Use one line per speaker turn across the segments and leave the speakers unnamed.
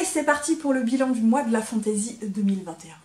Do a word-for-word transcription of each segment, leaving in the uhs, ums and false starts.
Allez, c'est parti pour le bilan du mois de la Fantaisie deux mille vingt et un.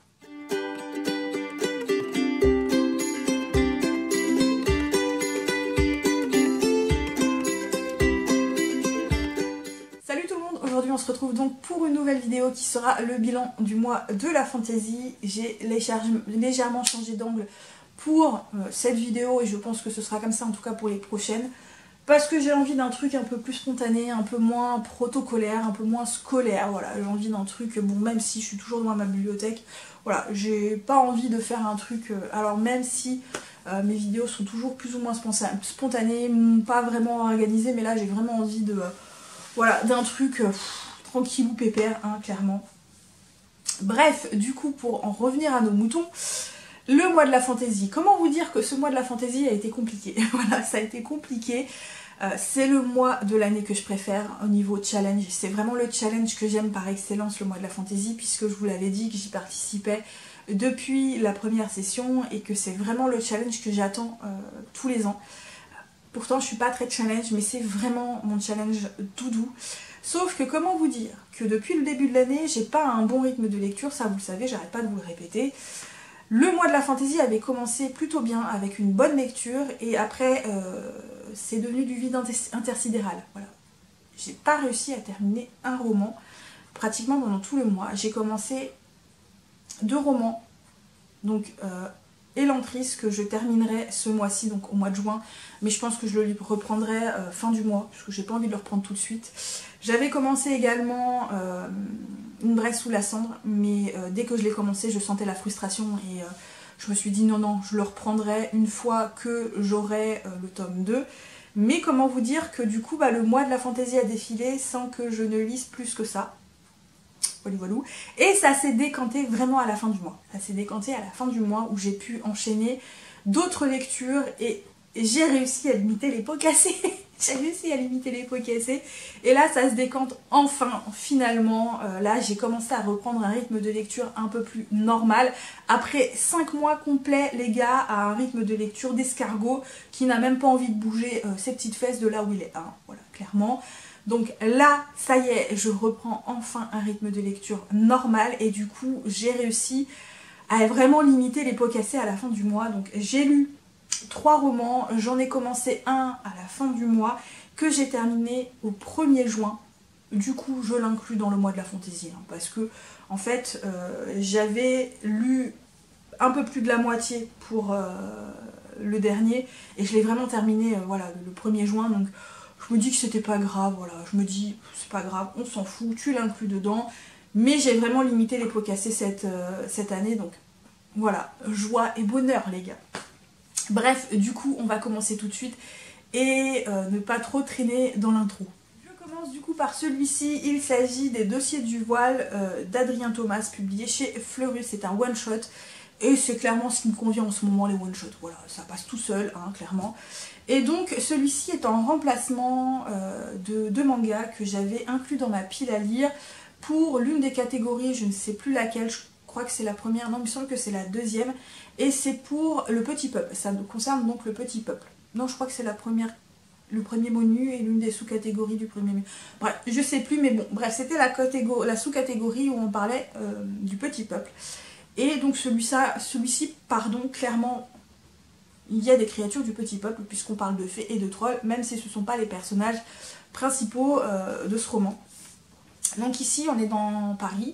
Salut tout le monde, aujourd'hui on se retrouve donc pour une nouvelle vidéo qui sera le bilan du mois de la Fantaisie. J'ai légèrement changé d'angle pour euh, cette vidéo et je pense que ce sera comme ça en tout cas pour les prochaines. Parce que j'ai envie d'un truc un peu plus spontané, un peu moins protocolaire, un peu moins scolaire, voilà, j'ai envie d'un truc, bon même si je suis toujours dans ma bibliothèque, voilà, j'ai pas envie de faire un truc, euh, alors même si euh, mes vidéos sont toujours plus ou moins spontanées, pas vraiment organisées, mais là j'ai vraiment envie de, euh, voilà, d'un truc euh, pff, tranquillou pépère, hein, clairement. Bref, du coup, pour en revenir à nos moutons, le mois de la Fantaisie. Comment vous dire que ce mois de la Fantaisie a été compliqué? Voilà, ça a été compliqué. Euh, c'est le mois de l'année que je préfère au niveau challenge. C'est vraiment le challenge que j'aime par excellence, le mois de la Fantaisie, puisque je vous l'avais dit que j'y participais depuis la première session et que c'est vraiment le challenge que j'attends euh, tous les ans. Pourtant, je suis pas très challenge, mais c'est vraiment mon challenge doudou. Sauf que comment vous dire que depuis le début de l'année, j'ai pas un bon rythme de lecture, ça vous le savez, j'arrête pas de vous le répéter. Le mois de la Fantaisie avait commencé plutôt bien avec une bonne lecture et après euh, c'est devenu du vide intersidéral. Voilà. J'ai pas réussi à terminer un roman pratiquement pendant tout le mois. J'ai commencé deux romans, donc euh, Elantris que je terminerai ce mois-ci, donc au mois de juin, mais je pense que je le reprendrai euh, fin du mois parce que j'ai pas envie de le reprendre tout de suite. J'avais commencé également euh, Une Bresse sous la cendre, mais euh, dès que je l'ai commencé, je sentais la frustration et euh, je me suis dit non, non, je le reprendrai une fois que j'aurai euh, le tome deux. Mais comment vous dire que du coup, bah, le mois de la Fantaisie a défilé sans que je ne lise plus que ça. Voilà, voilà. Et ça s'est décanté vraiment à la fin du mois. Ça s'est décanté à la fin du mois où j'ai pu enchaîner d'autres lectures et j'ai réussi à limiter les pots cassés. J'ai réussi à limiter les pots cassés et là ça se décante enfin, finalement. Euh, là j'ai commencé à reprendre un rythme de lecture un peu plus normal après cinq mois complets les gars, à un rythme de lecture d'escargot qui n'a même pas envie de bouger euh, ses petites fesses de là où il est, hein, voilà, clairement. Donc là ça y est, je reprends enfin un rythme de lecture normal et du coup j'ai réussi à vraiment limiter les pots cassés à la fin du mois. Donc j'ai lu trois romans, j'en ai commencé un à la fin du mois que j'ai terminé au premier juin. Du coup je l'inclus dans le mois de la Fantaisie hein, parce que en fait euh, j'avais lu un peu plus de la moitié pour euh, le dernier et je l'ai vraiment terminé euh, voilà, le premier juin, donc je me dis que c'était pas grave, voilà, je me dis c'est pas grave, on s'en fout, tu l'inclus dedans, mais j'ai vraiment limité les pots cassés cette, euh, cette année, donc voilà, joie et bonheur les gars. Bref, du coup, on va commencer tout de suite et euh, ne pas trop traîner dans l'intro. Je commence du coup par celui-ci. Il s'agit des Dossiers du voile euh, d'Adrien Thomas, publié chez Fleurus. C'est un one-shot et c'est clairement ce qui me convient en ce moment, les one-shots. Voilà, ça passe tout seul, hein, clairement. Et donc, celui-ci est en remplacement euh, de deux mangas que j'avais inclus dans ma pile à lire pour l'une des catégories, je ne sais plus laquelle, je crois que c'est la première, non, il me semble que c'est la deuxième. Et c'est pour le petit peuple, ça concerne donc le petit peuple. Non, je crois que c'est la première, le premier menu et l'une des sous-catégories du premier menu. Bref, je sais plus, mais bon, bref, c'était la, la sous-catégorie où on parlait euh, du petit peuple. Et donc celui-ci, celui-ci, pardon, clairement, il y a des créatures du petit peuple, puisqu'on parle de fées et de trolls, même si ce ne sont pas les personnages principaux euh, de ce roman. Donc ici, on est dans Paris.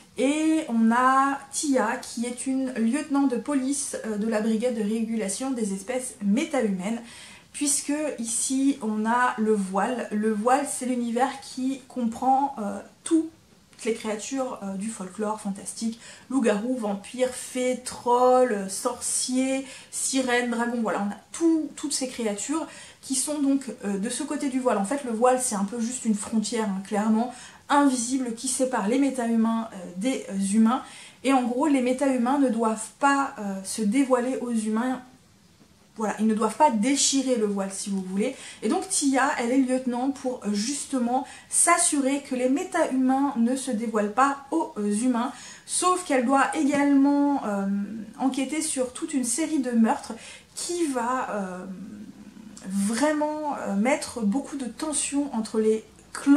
Et on a Tia qui est une lieutenant de police de la brigade de régulation des espèces méta-humaines, puisque ici on a le voile. Le voile c'est l'univers qui comprend euh, toutes les créatures euh, du folklore fantastique, loups-garous, vampires, fées, trolls, sorciers, sirènes, dragons, voilà, on a tout, toutes ces créatures qui sont donc euh, de ce côté du voile. En fait le voile c'est un peu juste une frontière, hein, clairement, invisible qui sépare les méta-humains euh, des euh, humains. Et en gros, les méta-humains ne doivent pas euh, se dévoiler aux humains. Voilà, ils ne doivent pas déchirer le voile si vous voulez. Et donc Tia, elle est lieutenant pour euh, justement s'assurer que les méta-humains ne se dévoilent pas aux euh, humains. Sauf qu'elle doit également euh, enquêter sur toute une série de meurtres qui va euh, vraiment euh, mettre beaucoup de tension entre les clans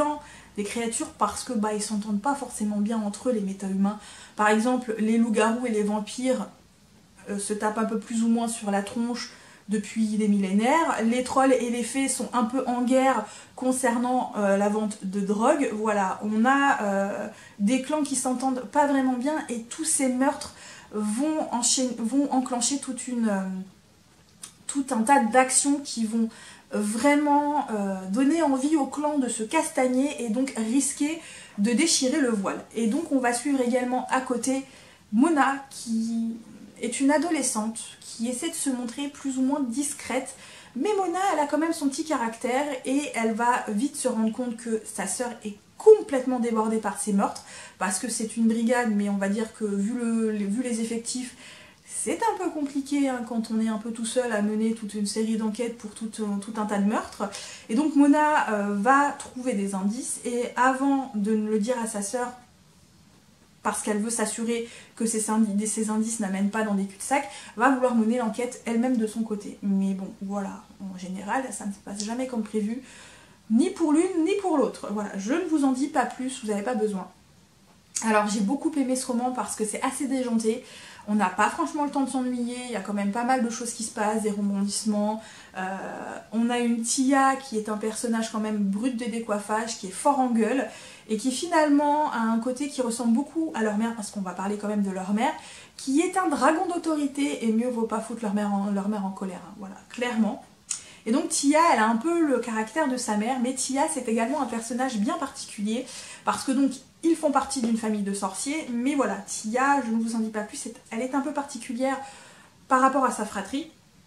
des créatures parce que bah, ils s'entendent pas forcément bien entre eux, les méta-humains. Par exemple, les loups-garous et les vampires euh, se tapent un peu plus ou moins sur la tronche depuis des millénaires. Les trolls et les fées sont un peu en guerre concernant euh, la vente de drogue. Voilà, on a euh, des clans qui s'entendent pas vraiment bien et tous ces meurtres vont, enchaîner, vont enclencher toute une, euh, tout un tas d'actions qui vont vraiment euh, donner envie au clan de se castagner et donc risquer de déchirer le voile. Et donc on va suivre également à côté Mona qui est une adolescente qui essaie de se montrer plus ou moins discrète, mais Mona elle a quand même son petit caractère et elle va vite se rendre compte que sa sœur est complètement débordée par ses meurtres parce que c'est une brigade, mais on va dire que vu, le, vu les effectifs, c'est un peu compliqué hein, quand on est un peu tout seul à mener toute une série d'enquêtes pour tout, tout un tas de meurtres. Et donc Mona euh, va trouver des indices et avant de le dire à sa sœur, parce qu'elle veut s'assurer que ces indices, ces indices n'amènent pas dans des cul-de-sac, va vouloir mener l'enquête elle-même de son côté. Mais bon, voilà, en général, ça ne se passe jamais comme prévu, ni pour l'une ni pour l'autre. Voilà, je ne vous en dis pas plus, vous n'avez pas besoin. Alors j'ai beaucoup aimé ce roman parce que c'est assez déjanté. On n'a pas franchement le temps de s'ennuyer, il y a quand même pas mal de choses qui se passent, des rebondissements. Euh, on a une Tia qui est un personnage quand même brut de décoiffage, qui est fort en gueule, et qui finalement a un côté qui ressemble beaucoup à leur mère, parce qu'on va parler quand même de leur mère, qui est un dragon d'autorité, et mieux vaut pas foutre leur mère en, leur mère en colère, hein, voilà, clairement. Et donc Tia, elle a un peu le caractère de sa mère, mais Tia c'est également un personnage bien particulier, parce que donc ils font partie d'une famille de sorciers, mais voilà, Tia, je ne vous en dis pas plus, elle est un peu particulière par rapport à sa fratrie,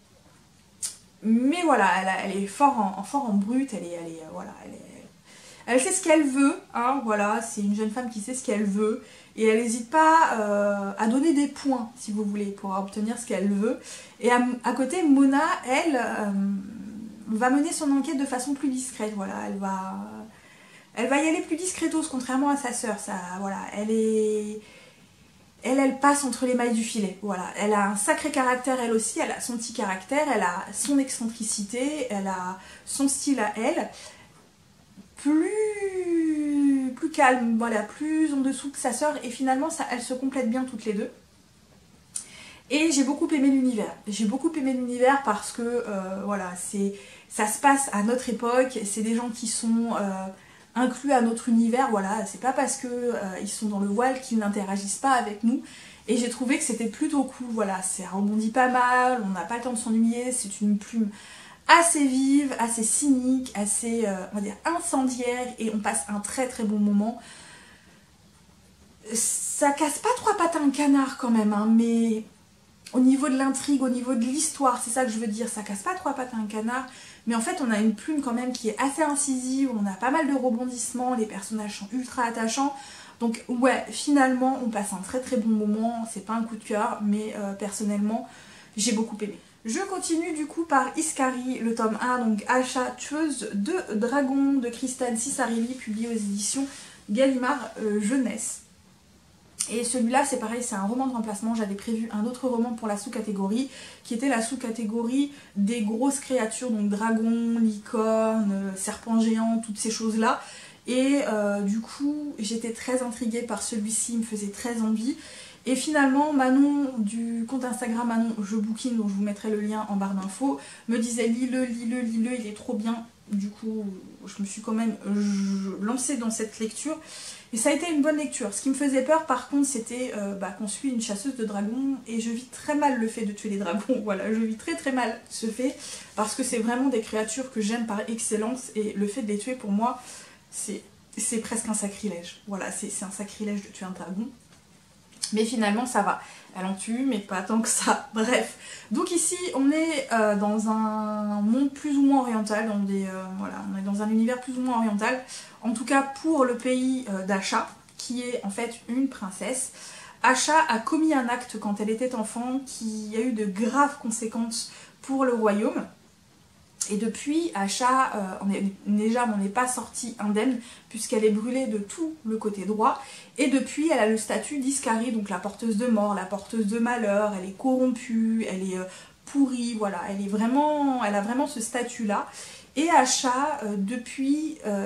mais voilà, elle, elle est fort en, fort en brut, elle est, elle est, voilà, elle est, elle sait ce qu'elle veut, hein, voilà, c'est une jeune femme qui sait ce qu'elle veut, et elle n'hésite pas euh, à donner des points, si vous voulez, pour obtenir ce qu'elle veut. Et à, à côté, Mona, elle, euh, va mener son enquête de façon plus discrète, voilà, elle va... Elle va y aller plus discretos, contrairement à sa sœur, ça, voilà, elle est... Elle, elle passe entre les mailles du filet, voilà. Elle a un sacré caractère, elle aussi, elle a son petit caractère, elle a son excentricité, elle a son style à elle. Plus, plus calme, voilà, plus en dessous que sa sœur, et finalement, ça, elles se complètent bien toutes les deux. Et j'ai beaucoup aimé l'univers. J'ai beaucoup aimé l'univers parce que, euh, voilà, c'est, ça se passe à notre époque, c'est des gens qui sont... Euh, inclus à notre univers, voilà, c'est pas parce que euh, ils sont dans le voile qu'ils n'interagissent pas avec nous, et j'ai trouvé que c'était plutôt cool, voilà, ça rebondit pas mal, on n'a pas le temps de s'ennuyer, c'est une plume assez vive, assez cynique, assez, euh, on va dire, incendiaire, et on passe un très très bon moment. Ça casse pas trois pattes à un canard quand même, hein, mais au niveau de l'intrigue, au niveau de l'histoire, c'est ça que je veux dire, ça casse pas trois pattes à un canard, mais en fait on a une plume quand même qui est assez incisive, on a pas mal de rebondissements, les personnages sont ultra attachants, donc ouais, finalement on passe un très très bon moment, c'est pas un coup de cœur, mais euh, personnellement j'ai beaucoup aimé. Je continue du coup par Iskari, le tome un, donc Asha, tueuse de dragons de Kristan Cissarelli, publié aux éditions Gallimard euh, Jeunesse. Et celui-là, c'est pareil, c'est un roman de remplacement. J'avais prévu un autre roman pour la sous-catégorie, qui était la sous-catégorie des grosses créatures, donc dragons, licornes, serpents géants, toutes ces choses-là. Et euh, du coup, j'étais très intriguée par celui-ci, il me faisait très envie. Et finalement, Manon, du compte Instagram Manon Je Bouquine, dont je vous mettrai le lien en barre d'infos, me disait lis-le, lis-le, lis-le, il est trop bien. Du coup, je me suis quand même lancée dans cette lecture. Et ça a été une bonne lecture. Ce qui me faisait peur, par contre, c'était euh, bah, qu'on suit une chasseuse de dragons. Et je vis très mal le fait de tuer les dragons. Voilà, je vis très très mal ce fait. Parce que c'est vraiment des créatures que j'aime par excellence. Et le fait de les tuer, pour moi, c'est presque un sacrilège. Voilà, c'est un sacrilège de tuer un dragon. Mais finalement, ça va. Elle en tue, mais pas tant que ça. Bref. Donc ici, on est euh, dans un monde plus ou moins oriental. Dans des, euh, voilà, on est dans un univers plus ou moins oriental. En tout cas, pour le pays euh, d'Asha, qui est en fait une princesse. Asha a commis un acte quand elle était enfant qui a eu de graves conséquences pour le royaume. Et depuis, Asha, euh, on est, déjà, on n'est pas sorti indemne puisqu'elle est brûlée de tout le côté droit. Et depuis, elle a le statut d'Iskari, donc la porteuse de mort, la porteuse de malheur. Elle est corrompue, elle est euh, pourrie, voilà. Elle, est vraiment, elle a vraiment ce statut-là. Et Asha, euh, depuis, euh,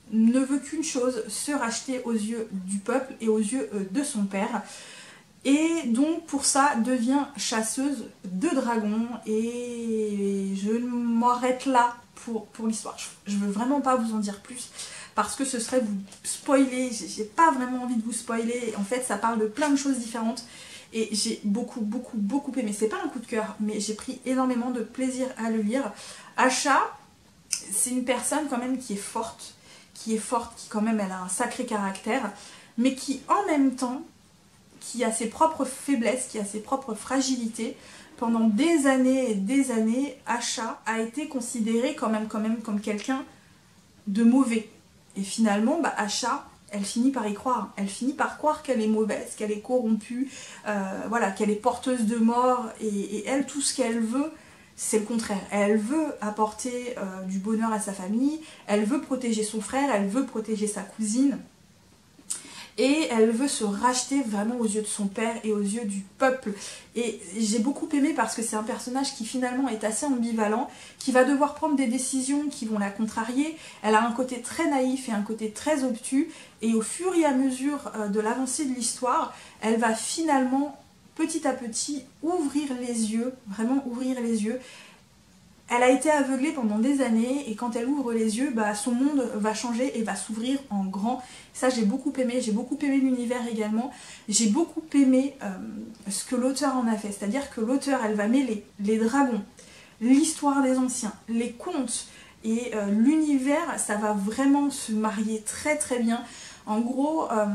ne veut qu'une chose, se racheter aux yeux du peuple et aux yeux de son père. Et donc pour ça devient chasseuse de dragons, et je m'arrête là pour, pour l'histoire. Je ne veux vraiment pas vous en dire plus parce que ce serait vous spoiler, j'ai pas vraiment envie de vous spoiler. En fait ça parle de plein de choses différentes et j'ai beaucoup beaucoup beaucoup aimé. C'est pas un coup de cœur mais j'ai pris énormément de plaisir à le lire. Asha, c'est une personne quand même qui est forte, qui est forte, qui quand même elle a un sacré caractère, mais qui en même temps qui a ses propres faiblesses, qui a ses propres fragilités. Pendant des années et des années, Asha a été considérée quand même, quand même comme quelqu'un de mauvais. Et finalement, bah, Asha, elle finit par y croire. Elle finit par croire qu'elle est mauvaise, qu'elle est corrompue, euh, voilà, qu'elle est porteuse de mort. Et, et elle, tout ce qu'elle veut, c'est le contraire. Elle veut apporter euh, du bonheur à sa famille, elle veut protéger son frère, elle veut protéger sa cousine. Et elle veut se racheter vraiment aux yeux de son père et aux yeux du peuple. Et j'ai beaucoup aimé parce que c'est un personnage qui finalement est assez ambivalent, qui va devoir prendre des décisions qui vont la contrarier. Elle a un côté très naïf et un côté très obtus. Et au fur et à mesure de l'avancée de l'histoire, elle va finalement, petit à petit, ouvrir les yeux, vraiment ouvrir les yeux. Elle a été aveuglée pendant des années et quand elle ouvre les yeux, bah, son monde va changer et va s'ouvrir en grand. Ça j'ai beaucoup aimé, j'ai beaucoup aimé l'univers également. J'ai beaucoup aimé euh, ce que l'auteur en a fait, c'est-à-dire que l'auteur elle va mêler les dragons, l'histoire des anciens, les contes et euh, l'univers, ça va vraiment se marier très très bien. En gros, euh,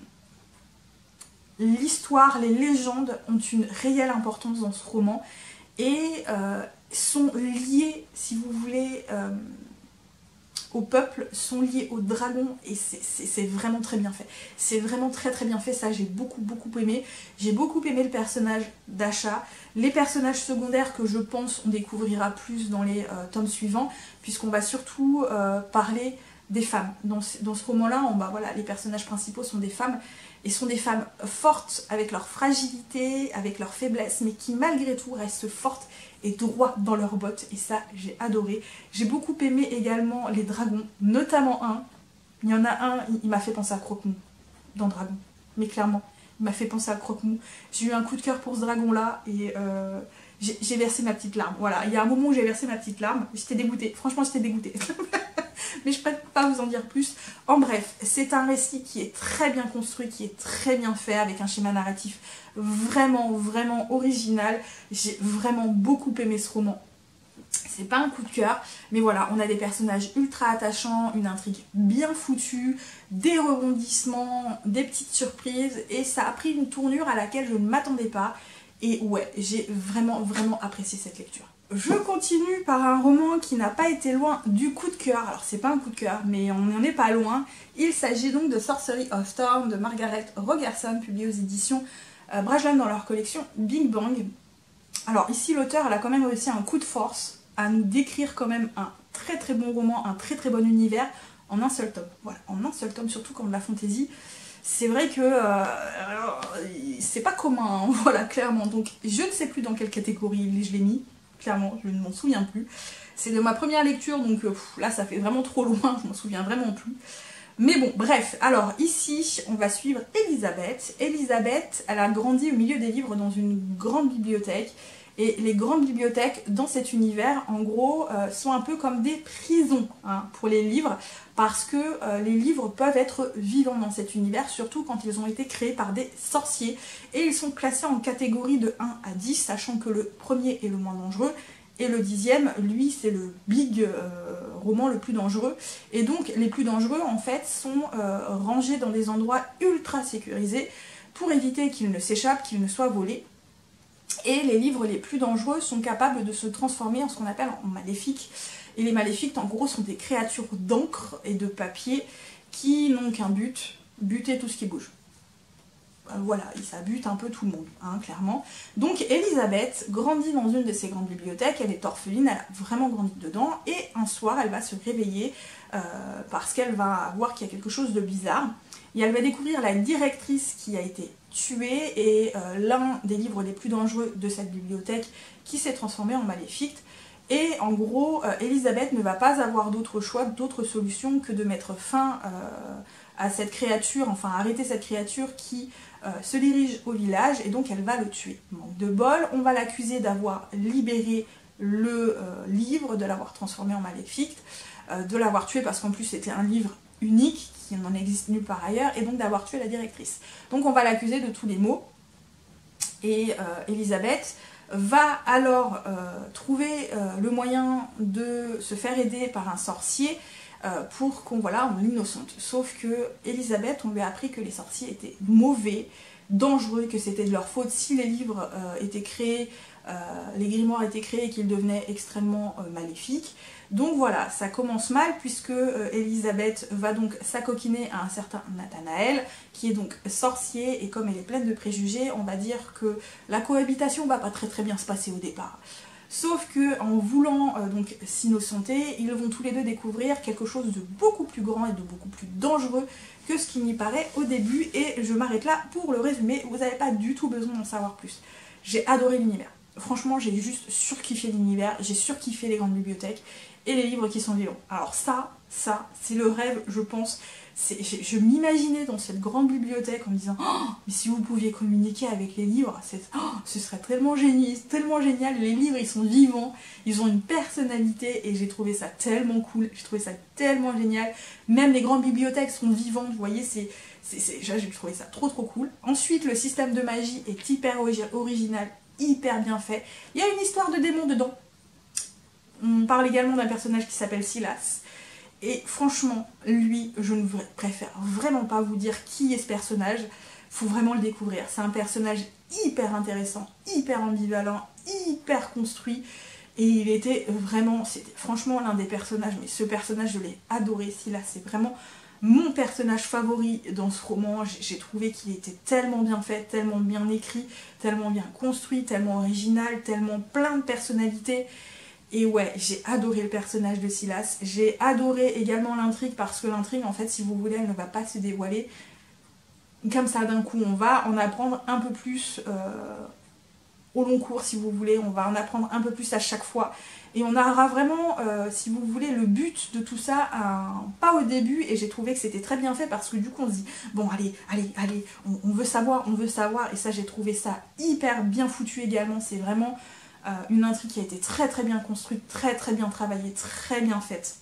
l'histoire, les légendes ont une réelle importance dans ce roman et euh, sont liés, si vous voulez, euh, au peuple, sont liés aux dragons et c'est vraiment très bien fait. C'est vraiment très très bien fait, ça j'ai beaucoup beaucoup aimé. J'ai beaucoup aimé le personnage d'Asha. Les personnages secondaires que je pense on découvrira plus dans les euh, tomes suivants, puisqu'on va surtout euh, parler des femmes. Dans ce, dans ce roman-là, bah, voilà, les personnages principaux sont des femmes, et sont des femmes fortes avec leur fragilité, avec leur faiblesse, mais qui malgré tout restent fortes et droits dans leurs bottes, et ça j'ai adoré. J'ai beaucoup aimé également les dragons, notamment un, il y en a un, il, il m'a fait penser à Croque-Mou dans Dragon, mais clairement, il m'a fait penser à Croque-Mou. J'ai eu un coup de cœur pour ce dragon-là, et euh, j'ai versé ma petite larme. Voilà, il y a un moment où j'ai versé ma petite larme, j'étais dégoûtée, franchement j'étais dégoûtée. Mais je ne peux pas vous en dire plus. En bref, c'est un récit qui est très bien construit, qui est très bien fait, avec un schéma narratif vraiment, vraiment original. J'ai vraiment beaucoup aimé ce roman. C'est pas un coup de cœur, mais voilà, on a des personnages ultra attachants, une intrigue bien foutue, des rebondissements, des petites surprises, et ça a pris une tournure à laquelle je ne m'attendais pas. Et ouais, j'ai vraiment, vraiment apprécié cette lecture. Je continue par un roman qui n'a pas été loin du coup de cœur. Alors c'est pas un coup de cœur, mais on n'en est pas loin. Il s'agit donc de Sorcery of Storm de Margaret Rogerson, publié aux éditions euh, Brajlon dans leur collection Big Bang. Alors ici l'auteur elle a quand même aussi un coup de force à nous décrire quand même un très très bon roman, un très très bon univers en un seul tome. Voilà, en un seul tome, surtout quand de la fantasy. C'est vrai que euh, c'est pas commun, hein, voilà, clairement. Donc je ne sais plus dans quelle catégorie je l'ai mis. Clairement, je ne m'en souviens plus. C'est de ma première lecture, donc euh, pff, là ça fait vraiment trop loin, je m'en souviens vraiment plus. Mais bon, bref, alors ici, on va suivre Elisabeth. Elisabeth, elle a grandi au milieu des livres dans une grande bibliothèque. Et les grandes bibliothèques dans cet univers, en gros, euh, sont un peu comme des prisons hein, pour les livres, parce que euh, les livres peuvent être vivants dans cet univers, surtout quand ils ont été créés par des sorciers. Et ils sont classés en catégorie de un à dix, sachant que le premier est le moins dangereux, et le dixième, lui, c'est le big euh, roman le plus dangereux. Et donc, les plus dangereux, en fait, sont euh, rangés dans des endroits ultra sécurisés, pour éviter qu'ils ne s'échappent, qu'ils ne soient volés. Et les livres les plus dangereux sont capables de se transformer en ce qu'on appelle en maléfiques. Et les maléfiques, en gros, sont des créatures d'encre et de papier qui n'ont qu'un but, buter tout ce qui bouge. Voilà, et ça bute un peu tout le monde, hein, clairement. Donc Elisabeth grandit dans une de ces grandes bibliothèques, elle est orpheline, elle a vraiment grandi dedans, et un soir, elle va se réveiller euh, parce qu'elle va voir qu'il y a quelque chose de bizarre. Et elle va découvrir la directrice qui a été tuée et euh, l'un des livres les plus dangereux de cette bibliothèque qui s'est transformé en maléfique. Et en gros, euh, Elisabeth ne va pas avoir d'autre choix, d'autre solution que de mettre fin euh, à cette créature, enfin arrêter cette créature qui euh, se dirige au village, et donc elle va le tuer. Manque de bol, on va l'accuser d'avoir libéré le euh, livre, de l'avoir transformé en maléfique, euh, de l'avoir tué parce qu'en plus c'était un livre unique, qui n'en existe nulle part ailleurs, et donc d'avoir tué la directrice. Donc on va l'accuser de tous les maux, et euh, Elisabeth va alors euh, trouver euh, le moyen de se faire aider par un sorcier euh, pour qu'on voilà, on l'innocente. Sauf que Elisabeth, on lui a appris que les sorciers étaient mauvais, dangereux, que c'était de leur faute si les livres euh, étaient créés, euh, les grimoires étaient créés et qu'ils devenaient extrêmement euh, maléfiques. Donc voilà, ça commence mal puisque euh, Elisabeth va donc s'acoquiner à un certain Nathanaël, qui est donc sorcier, et comme elle est pleine de préjugés, on va dire que la cohabitation va pas très très bien se passer au départ. Sauf que en voulant euh, donc s'innocenter, ils vont tous les deux découvrir quelque chose de beaucoup plus grand et de beaucoup plus dangereux que ce qui n'y paraît au début, et je m'arrête là pour le résumer, vous n'avez pas du tout besoin d'en savoir plus. J'ai adoré l'univers. Franchement, j'ai juste surkiffé l'univers, j'ai surkiffé les grandes bibliothèques et les livres qui sont vivants. Alors ça, ça, c'est le rêve, je pense. Je, je m'imaginais dans cette grande bibliothèque en me disant oh, mais si vous pouviez communiquer avec les livres, oh, ce serait tellement génial, tellement génial. Les livres, ils sont vivants, ils ont une personnalité, et j'ai trouvé ça tellement cool, j'ai trouvé ça tellement génial. Même les grandes bibliothèques sont vivantes, vous voyez, c'est... j'ai trouvé ça trop trop cool. Ensuite, le système de magie est hyper original, hyper bien fait. Il y a une histoire de démon dedans. On parle également d'un personnage qui s'appelle Silas. Et franchement, lui, je ne préfère vraiment pas vous dire qui est ce personnage. Faut vraiment le découvrir. C'est un personnage hyper intéressant, hyper ambivalent, hyper construit. Et il était vraiment, c'était franchement l'un des personnages, mais ce personnage, je l'ai adoré. Silas, c'est vraiment mon personnage favori dans ce roman. J'ai trouvé qu'il était tellement bien fait, tellement bien écrit, tellement bien construit, tellement original, tellement plein de personnalités. Et ouais, j'ai adoré le personnage de Silas. J'ai adoré également l'intrigue, parce que l'intrigue, en fait, si vous voulez, elle ne va pas se dévoiler comme ça d'un coup. On va en apprendre un peu plus euh, au long cours, si vous voulez. On va en apprendre un peu plus à chaque fois. Et on aura vraiment, euh, si vous voulez, le but de tout ça, un pas au début. Et j'ai trouvé que c'était très bien fait, parce que du coup, on se dit, bon, allez, allez, allez, on, on veut savoir, on veut savoir. Et ça, j'ai trouvé ça hyper bien foutu également. C'est vraiment... Euh, une intrigue qui a été très très bien construite, très très bien travaillée, très bien faite.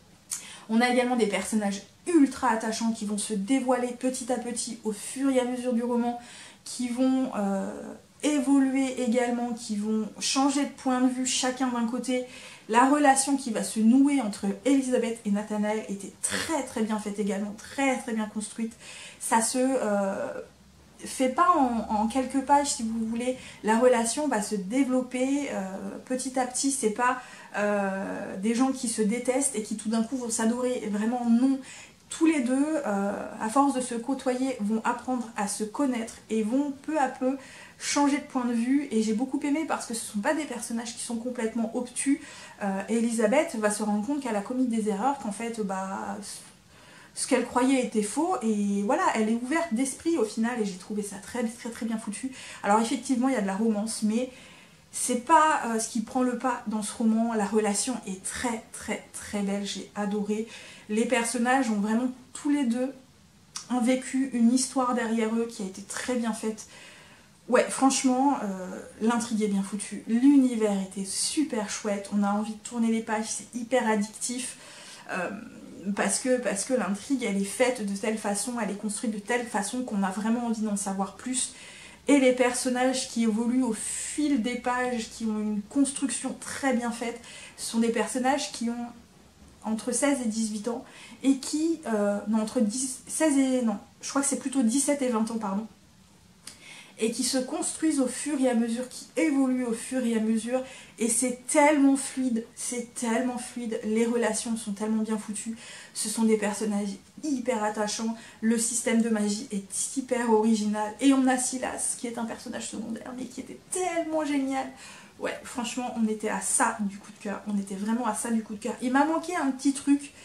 On a également des personnages ultra attachants qui vont se dévoiler petit à petit au fur et à mesure du roman, qui vont euh, évoluer également, qui vont changer de point de vue chacun d'un côté. La relation qui va se nouer entre Elisabeth et Nathanaël était très très bien faite également, très très bien construite. Ça se... Euh, fait pas en, en quelques pages, si vous voulez. La relation va se développer euh, petit à petit. C'est pas euh, des gens qui se détestent et qui tout d'un coup vont s'adorer. Vraiment non. Tous les deux, euh, à force de se côtoyer, vont apprendre à se connaître et vont peu à peu changer de point de vue. Et j'ai beaucoup aimé, parce que ce ne sont pas des personnages qui sont complètement obtus. Euh, Elisabeth va se rendre compte qu'elle a commis des erreurs, qu'en fait, bah... ce qu'elle croyait était faux, et voilà, elle est ouverte d'esprit au final, et j'ai trouvé ça très très très bien foutu. Alors effectivement, il y a de la romance, mais c'est pas euh, ce qui prend le pas dans ce roman. La relation est très très très belle, j'ai adoré. Les personnages ont vraiment tous les deux un vécu, une histoire derrière eux qui a été très bien faite. Ouais, franchement, euh, l'intrigue est bien foutue, l'univers était super chouette, on a envie de tourner les pages, c'est hyper addictif. Euh, Parce que, parce que l'intrigue, elle est faite de telle façon, elle est construite de telle façon qu'on a vraiment envie d'en savoir plus. Et les personnages qui évoluent au fil des pages, qui ont une construction très bien faite, ce sont des personnages qui ont entre seize et dix-huit ans, et qui... Euh, non, entre dix, seize et... non, je crois que c'est plutôt dix-sept et vingt ans, pardon. Et qui se construisent au fur et à mesure, qui évoluent au fur et à mesure, et c'est tellement fluide, c'est tellement fluide, les relations sont tellement bien foutues, ce sont des personnages hyper attachants, le système de magie est hyper original, et on a Silas, qui est un personnage secondaire, mais qui était tellement génial. Ouais, franchement, on était à ça du coup de cœur, on était vraiment à ça du coup de cœur. Il m'a manqué un petit truc,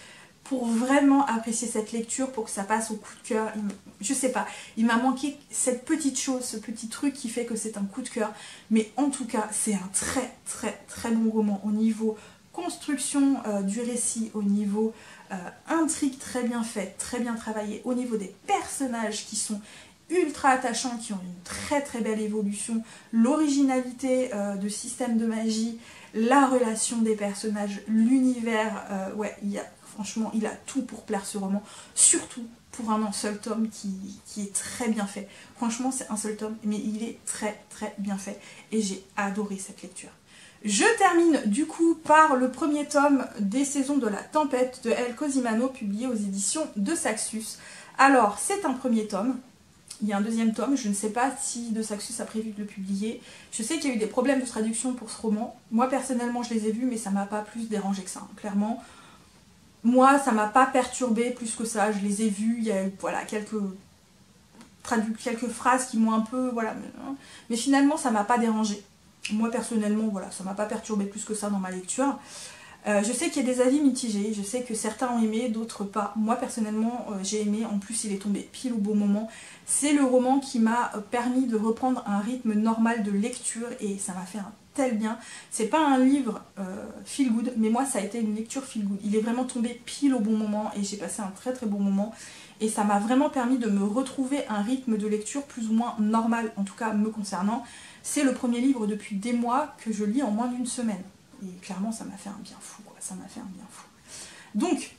pour vraiment apprécier cette lecture, pour que ça passe au coup de cœur. Je sais pas, il m'a manqué cette petite chose, ce petit truc qui fait que c'est un coup de cœur. Mais en tout cas, c'est un très très très bon roman au niveau construction euh, du récit, au niveau euh, intrigue très bien faite, très bien travaillée, au niveau des personnages qui sont ultra attachants, qui ont une très très belle évolution, l'originalité euh, de système de magie, la relation des personnages, l'univers, euh, ouais, il y a, franchement, il a tout pour plaire ce roman, surtout pour un seul tome qui, qui est très bien fait. Franchement, c'est un seul tome, mais il est très très bien fait, et j'ai adoré cette lecture. Je termine du coup par le premier tome des Saisons de la Tempête de El Cosimano, publié aux éditions de Saxus. Alors, c'est un premier tome. Il y a un deuxième tome, je ne sais pas si De Saxus a prévu de le publier. Je sais qu'il y a eu des problèmes de traduction pour ce roman. Moi, personnellement, je les ai vus, mais ça m'a pas plus dérangé que ça, hein. Clairement, moi, ça m'a pas perturbé plus que ça. Je les ai vus, il y a eu voilà, quelques, quelques phrases qui m'ont un peu... voilà, mais finalement, ça m'a pas dérangé. Moi, personnellement, voilà, ça m'a pas perturbé plus que ça dans ma lecture. Euh, je sais qu'il y a des avis mitigés, je sais que certains ont aimé, d'autres pas. Moi personnellement euh, j'ai aimé, en plus il est tombé pile au bon moment. C'est le roman qui m'a permis de reprendre un rythme normal de lecture et ça m'a fait un tel bien. C'est pas un livre euh, feel good, mais moi ça a été une lecture feel good. Il est vraiment tombé pile au bon moment et j'ai passé un très très bon moment. Et ça m'a vraiment permis de me retrouver un rythme de lecture plus ou moins normal, en tout cas me concernant. C'est le premier livre depuis des mois que je lis en moins d'une semaine. Et clairement, ça m'a fait un bien fou, quoi. Ça m'a fait un bien fou. Donc,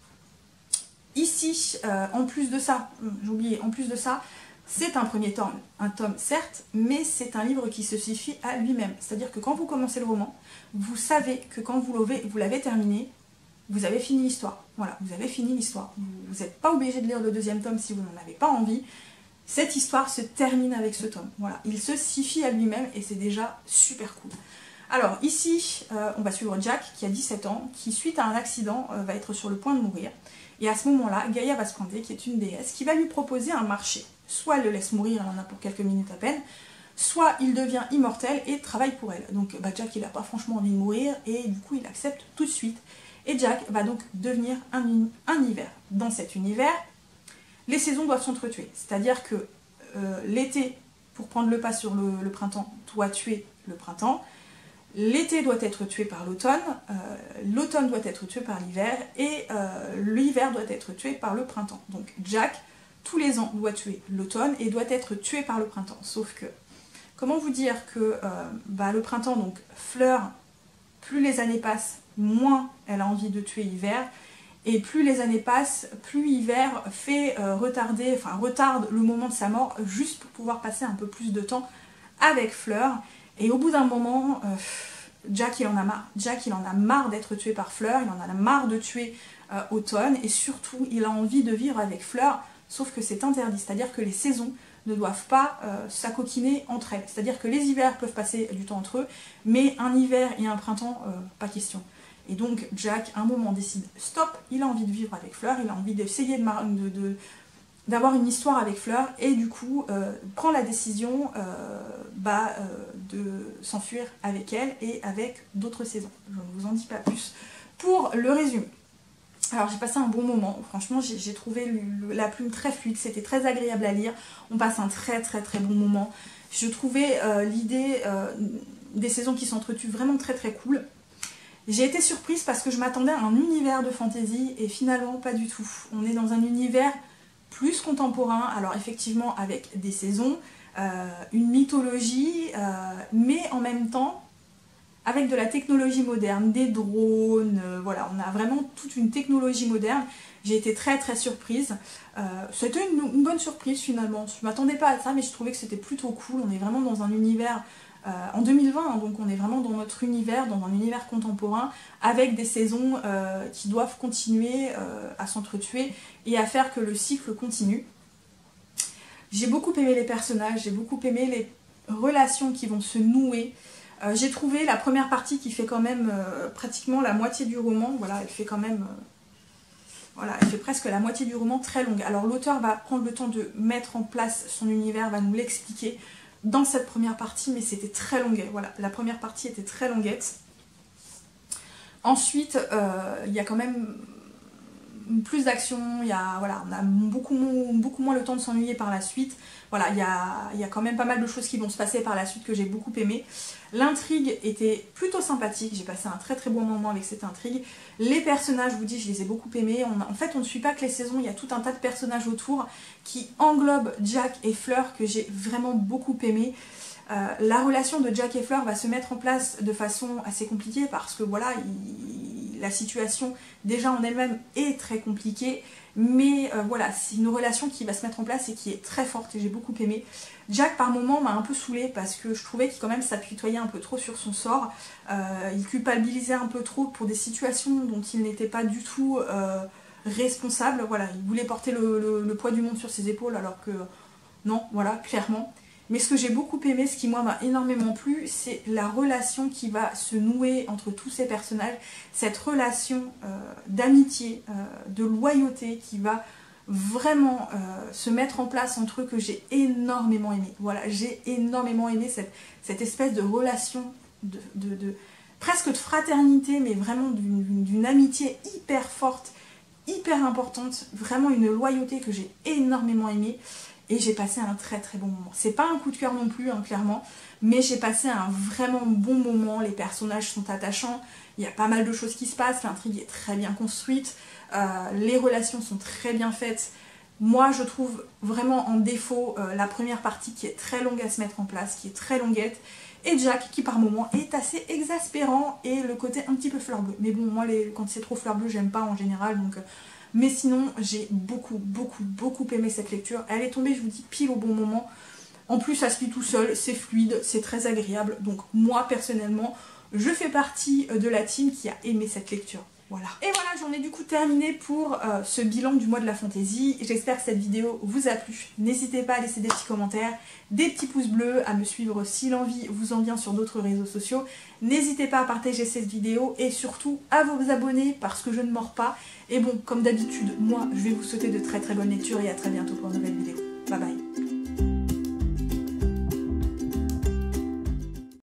ici, euh, en plus de ça, j'ai oublié, en plus de ça, c'est un premier tome, un tome certes, mais c'est un livre qui se suffit à lui-même. C'est-à-dire que quand vous commencez le roman, vous savez que quand vous l'avez, vous l'avez terminé, vous avez fini l'histoire. Voilà, vous avez fini l'histoire. Vous n'êtes pas obligé de lire le deuxième tome si vous n'en avez pas envie. Cette histoire se termine avec ce tome. Voilà, il se suffit à lui-même et c'est déjà super cool. Alors ici, euh, on va suivre Jack qui a dix-sept ans, qui suite à un accident euh, va être sur le point de mourir. Et à ce moment-là, Gaïa va se pointer, qui est une déesse, qui va lui proposer un marché. Soit elle le laisse mourir, elle en a pour quelques minutes à peine, soit il devient immortel et travaille pour elle. Donc bah, Jack il n'a pas franchement envie de mourir et du coup il accepte tout de suite. Et Jack va donc devenir un, un univers. Dans cet univers, les saisons doivent s'entretuer. C'est-à-dire que euh, l'été, pour prendre le pas sur le, le printemps, doit tuer le printemps. L'été doit être tué par l'automne, euh, l'automne doit être tué par l'hiver, et euh, l'hiver doit être tué par le printemps. Donc Jack, tous les ans, doit tuer l'automne et doit être tué par le printemps. Sauf que, comment vous dire que euh, bah, le printemps, donc Fleur, plus les années passent, moins elle a envie de tuer hiver, et plus les années passent, plus hiver fait euh, retarder, enfin retarde le moment de sa mort, juste pour pouvoir passer un peu plus de temps avec Fleur. Et au bout d'un moment, euh, Jack il en a marre. Jack il en a marre d'être tué par Fleur, il en a marre de tuer euh, Automne, et surtout il a envie de vivre avec Fleur, sauf que c'est interdit, c'est-à-dire que les saisons ne doivent pas euh, s'acoquiner entre elles. C'est-à-dire que les hivers peuvent passer du temps entre eux, mais un hiver et un printemps, euh, pas question. Et donc Jack, à un moment, décide stop, il a envie de vivre avec Fleur, il a envie d'essayer de, de, de d'avoir une histoire avec Fleur, et du coup euh, prend la décision euh, bah, euh, de s'enfuir avec elle et avec d'autres saisons. Je ne vous en dis pas plus pour le résumé. Alors j'ai passé un bon moment, franchement j'ai trouvé le, la plume très fluide, c'était très agréable à lire, on passe un très très très bon moment. Je trouvais euh, l'idée euh, des saisons qui s'entretuent vraiment très très cool. J'ai été surprise parce que je m'attendais à un univers de fantasy et finalement pas du tout. On est dans un univers plus contemporain, alors effectivement avec des saisons, euh, une mythologie, euh, mais en même temps avec de la technologie moderne, des drones, euh, voilà, on a vraiment toute une technologie moderne. J'ai été très très surprise. Euh, c'était une, une bonne surprise finalement. Je ne m'attendais pas à ça, mais je trouvais que c'était plutôt cool. On est vraiment dans un univers euh, en deux mille vingt, hein, donc on est vraiment dans notre univers, dans un univers contemporain, avec des saisons euh, qui doivent continuer euh, à s'entretuer et à faire que le cycle continue. J'ai beaucoup aimé les personnages, j'ai beaucoup aimé les relations qui vont se nouer. Euh, j'ai trouvé la première partie qui fait quand même euh, pratiquement la moitié du roman. Voilà, elle fait quand même... Euh, voilà, elle fait presque la moitié du roman, très longue. Alors l'auteur va prendre le temps de mettre en place son univers, va nous l'expliquer dans cette première partie, mais c'était très longuet. Voilà, la première partie était très longuette. Ensuite, euh, il y a quand même plus d'action, il y a, voilà, on a beaucoup, beaucoup moins le temps de s'ennuyer par la suite. Voilà, il y a, il y a quand même pas mal de choses qui vont se passer par la suite que j'ai beaucoup aimé. L'intrigue était plutôt sympathique, j'ai passé un très très bon moment avec cette intrigue. Les personnages, je vous dis, je les ai beaucoup aimés. On a, en fait, on ne suit pas que les saisons, il y a tout un tas de personnages autour qui englobent Jack et Fleur que j'ai vraiment beaucoup aimé. Euh, la relation de Jack et Fleur va se mettre en place de façon assez compliquée parce que voilà, il, la situation déjà en elle-même est très compliquée, mais euh, voilà, c'est une relation qui va se mettre en place et qui est très forte et j'ai beaucoup aimé. Jack par moments m'a un peu saoulée parce que je trouvais qu'il quand même s'apitoyait un peu trop sur son sort, euh, il culpabilisait un peu trop pour des situations dont il n'était pas du tout euh, responsable. Voilà, il voulait porter le, le, le poids du monde sur ses épaules alors que non, voilà, clairement. Mais ce que j'ai beaucoup aimé, ce qui moi m'a énormément plu, c'est la relation qui va se nouer entre tous ces personnages, cette relation euh, d'amitié, euh, de loyauté qui va vraiment euh, se mettre en place entre eux que j'ai énormément aimé. Voilà, j'ai énormément aimé cette, cette espèce de relation, de, de, de, presque de fraternité, mais vraiment d'une d'une amitié hyper forte, hyper importante, vraiment une loyauté que j'ai énormément aimé. Et j'ai passé un très très bon moment. C'est pas un coup de cœur non plus, hein, clairement, mais j'ai passé un vraiment bon moment. Les personnages sont attachants, il y a pas mal de choses qui se passent, l'intrigue est très bien construite, euh, les relations sont très bien faites. Moi, je trouve vraiment en défaut euh, la première partie qui est très longue à se mettre en place, qui est très longuette, et Jack qui par moments est assez exaspérant, et le côté un petit peu fleur bleue. Mais bon, moi, les, quand c'est trop fleur bleue, j'aime pas en général, donc... Euh, Mais sinon, j'ai beaucoup, beaucoup, beaucoup aimé cette lecture. Elle est tombée, je vous dis, pile au bon moment. En plus, ça se lit tout seul, c'est fluide, c'est très agréable. Donc moi, personnellement, je fais partie de la team qui a aimé cette lecture. Voilà. Et voilà, j'en ai du coup terminé pour euh, ce bilan du mois de la fantaisie. J'espère que cette vidéo vous a plu. N'hésitez pas à laisser des petits commentaires, des petits pouces bleus, à me suivre si l'envie vous en vient sur d'autres réseaux sociaux. N'hésitez pas à partager cette vidéo et surtout à vous abonner parce que je ne mords pas. Et bon, comme d'habitude, moi, je vais vous souhaiter de très très bonnes lectures et à très bientôt pour une nouvelle vidéo. Bye bye.